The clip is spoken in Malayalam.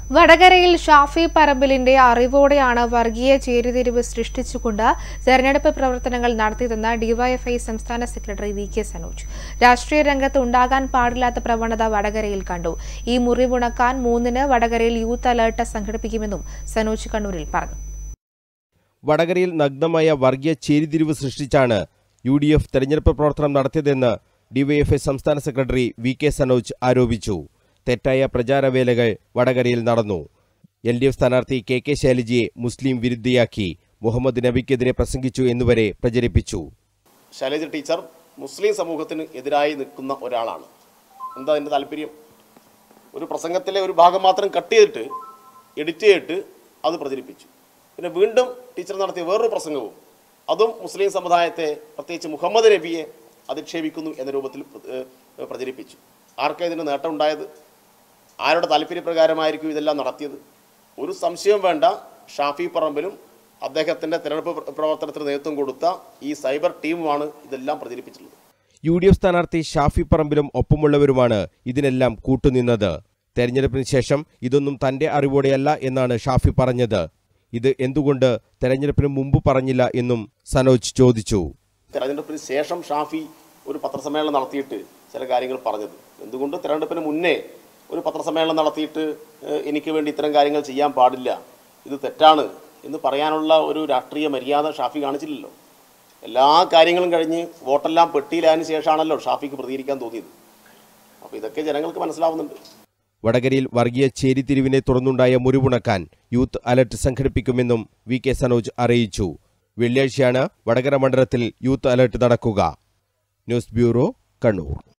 വടകരയിൽ ഷാഫി പറമ്പിലിന്റെ അറിവോടെയാണ് വർഗീയ ചേരിതിരിവ് സൃഷ്ടിച്ചുകൊണ്ട് തെരഞ്ഞെടുപ്പ് പ്രവർത്തനങ്ങൾ നടത്തിയതെന്ന് ഡിവൈഎഫ്ഐ സംസ്ഥാന സെക്രട്ടറി വി.കെ. സനോജ്. രാഷ്ട്രീയ രംഗത്ത് ഉണ്ടാകാൻ പാടില്ലാത്ത പ്രവണത വടകരയിൽ കണ്ടു. ഈ മുറിവുണക്കാൻ 3-ന് വടകരയിൽ യൂത്ത് അലർട്ട് സംഘടിപ്പിക്കുമെന്നും സനോജ് കണ്ണൂരിൽ പറഞ്ഞു. വടകരയിൽ നഗ്നമായ വർഗീയ ചേരിതിരിവ് സൃഷ്ടിച്ചാണ് UDF തെരഞ്ഞെടുപ്പ് പ്രവർത്തനം നടത്തിയതെന്ന് ഡിവൈഎഫ്ഐ സംസ്ഥാന സെക്രട്ടറി വി.കെ. സനോജ് ആരോപിച്ചു. തെറ്റായ പ്രചാരവേലകൾ വടകരയിൽ നടന്നു. LDF സ്ഥാനാർത്ഥി കെ ശൈലജയെ മുസ്ലിം വിരുദ്ധയാക്കി, മുഹമ്മദ് നബിക്കെതിരെ പ്രസംഗിച്ചു എന്നുവരെ പ്രചരിപ്പിച്ചു. ശൈലജ ടീച്ചർ മുസ്ലിം സമൂഹത്തിന് എതിരായി നിൽക്കുന്ന ഒരാളാണ്. എന്താ അതിൻ്റെ താല്പര്യം? ഒരു പ്രസംഗത്തിലെ ഒരു ഭാഗം മാത്രം കട്ട് ചെയ്തിട്ട് എഡിറ്റ് ചെയ്തിട്ട് അത് പ്രചരിപ്പിച്ചു. പിന്നെ വീണ്ടും ടീച്ചർ നടത്തിയ വേറൊരു പ്രസംഗവും അതും മുസ്ലിം സമുദായത്തെ, പ്രത്യേകിച്ച് മുഹമ്മദ് നബിയെ അധിക്ഷേപിക്കുന്നു എന്ന രൂപത്തിൽ പ്രചരിപ്പിച്ചു. ആർക്കാ ഇതിന് നേട്ടം ഉണ്ടായത്? ആരുടെ താല്പര്യപ്രകാരമായിരിക്കും ഇതെല്ലാം നടത്തിയത്? ഒരു സംശയം വേണ്ട, ഷാഫി പറമ്പിലും അദ്ദേഹത്തിൻ്റെ തെരഞ്ഞെടുപ്പ് പ്രവർത്തനത്തിന് നേതൃത്വം കൊടുത്ത ഈ സൈബർ ടീമുമാണ് ഇതെല്ലാം പ്രചരിപ്പിച്ചിട്ടുള്ളത്. UDF സ്ഥാനാർത്ഥി ഷാഫി പറമ്പിലും ഒപ്പമുള്ളവരുമാണ് ഇതിനെല്ലാം കൂട്ടുനിന്നത്. തെരഞ്ഞെടുപ്പിന് ശേഷം ഇതൊന്നും തന്റെ അറിവോടെയല്ല എന്നാണ് ഷാഫി പറഞ്ഞത്. ഇത് എന്തുകൊണ്ട് തെരഞ്ഞെടുപ്പിന് മുമ്പ് പറഞ്ഞില്ല എന്നും സനോജ് ചോദിച്ചു. തെരഞ്ഞെടുപ്പിന് ശേഷം ഷാഫി ഒരു പത്രസമ്മേളനം നടത്തിയിട്ട് ചില കാര്യങ്ങൾ പറഞ്ഞത്, എന്തുകൊണ്ട് തെരഞ്ഞെടുപ്പിന് മുന്നേ ഒരു പത്രസമ്മേളനം നടത്തിയിട്ട് എനിക്ക് വേണ്ടി ഇത്തരം കാര്യങ്ങൾ ചെയ്യാൻ പാടില്ല, ഇത് തെറ്റാണ് എന്ന് പറയാനുള്ള ഒരു രാഷ്ട്രീയ മര്യാദ ഷാഫി കാണിച്ചില്ലല്ലോ. എല്ലാ കാര്യങ്ങളും കഴിഞ്ഞ് വോട്ടെല്ലാം പെട്ടിയിലായതിനു ശേഷമാണല്ലോ ഷാഫിക്ക് പ്രതികരിക്കാൻ തോന്നിയത്. അപ്പോൾ ഇതൊക്കെ ജനങ്ങൾക്ക് മനസ്സിലാവുന്നുണ്ട്. വടകരയിൽ വർഗീയ ചേരിതിരിവിനെ തുടർന്നുണ്ടായ മുറിവുണക്കാൻ യൂത്ത് അലർട്ട് സംഘടിപ്പിക്കുമെന്നും വി.കെ. സനോജ് അറിയിച്ചു. വെള്ളിയാഴ്ചയാണ് വടകര മണ്ഡലത്തിൽ യൂത്ത് അലർട്ട് നടക്കുക. News bureau, Kannur.